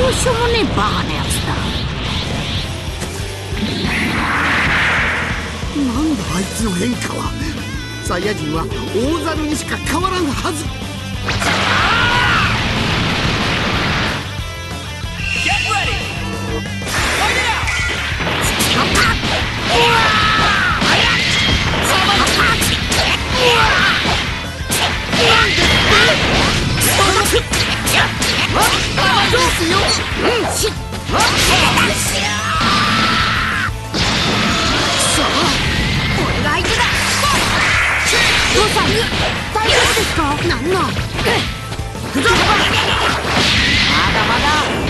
うしようもねえバカなやつだ。 なんだあいつの変化は。サイヤ人は大猿にしか変わらんはず。 大丈夫ですか？なんなん。行くぞ。まだまだ。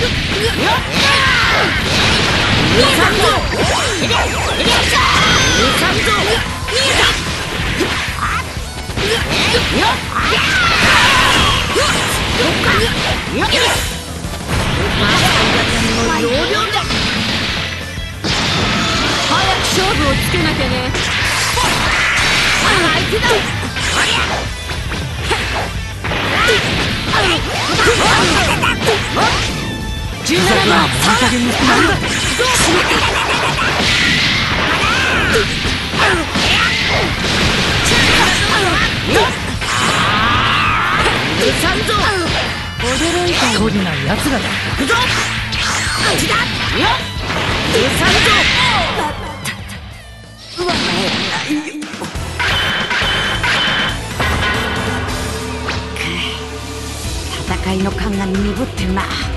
早く勝負をつけなきゃね。相手だ。17番いい加減にしてなんだ。驚いたよ。なやつらだ。行くぞ。あっちだ。戦いの勘が鈍ってるな。